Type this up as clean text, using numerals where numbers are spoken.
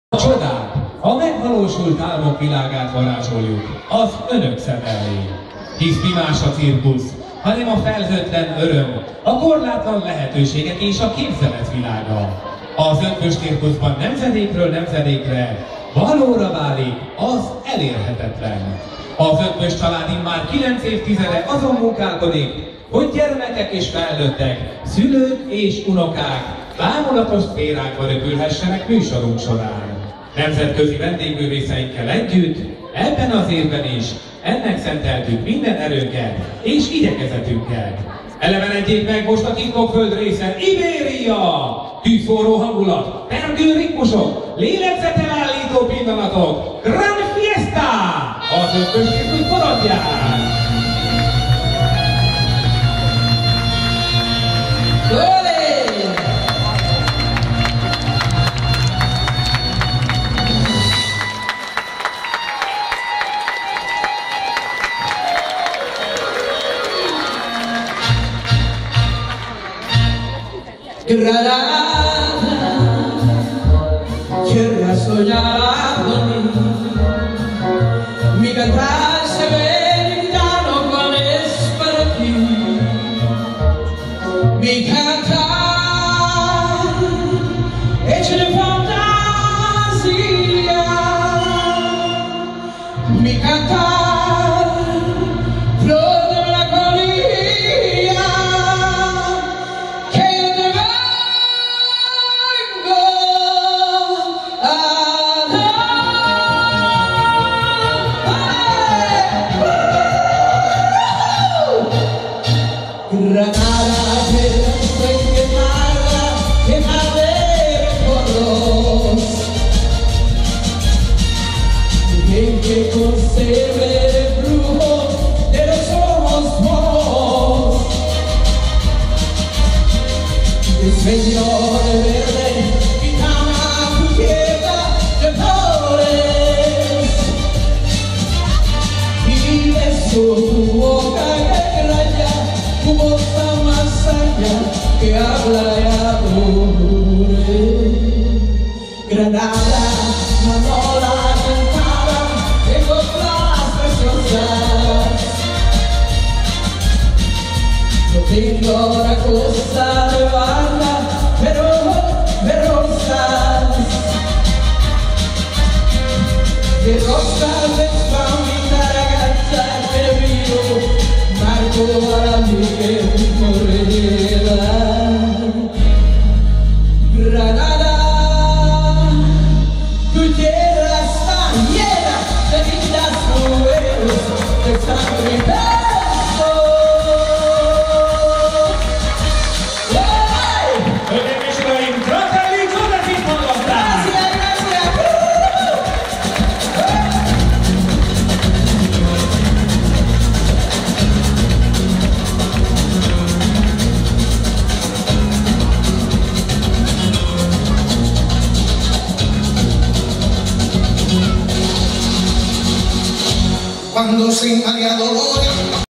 A csodák, a megvalósult álmok világát varázsoljuk az önök szem elé. Hisz mi más a cirkusz, hanem a felhőtlen öröm, a korlátlan lehetőségek és a képzelet világa. Az Ötvös cirkuszban nemzedékről nemzedékre valóra válik az elérhetetlen. Az Ötvös család immár 9 évtizede azon munkálkodik, hogy gyermekek és felnőttek, szülők és unokák bámulatos szférákba röpülhessenek műsorunk során. Nemzetközi vendégművészeinkkel együtt, ebben az évben is ennek szenteltük minden erőnket és igyekezetünket. Elevenedjék meg most a TikTok földrészen Ibéria! Tűzforró hangulat, perdő ritmusok, lélegzetelállító pillanatok, Gran Fiesta! Az Ötvös cirkusz paradján! Granada, tierra soñada por mí, mi cantar se vendano cual es para ti, mi cantar hecho de fantasía, mi cantar flor de melancolía. Granada, tierra quemada de recuerdos, que conserve el flujo de los ojos moros, el sueño de verde, gitana cubierta de flores, y beso tu boca que raya, tu voz más allá que habla de amor. Granada, Manola cantaba en coplas preciosas. No tengo una cosa de banda, pero de rosas de familia ragazza che vivo. Marco para mí que morrerá. Granada, tu tierra está llena de lindas nubes, de sangre y beso. Hölgyeim és uraim, Gratelli Józsefit hallották! Cuando sin aliado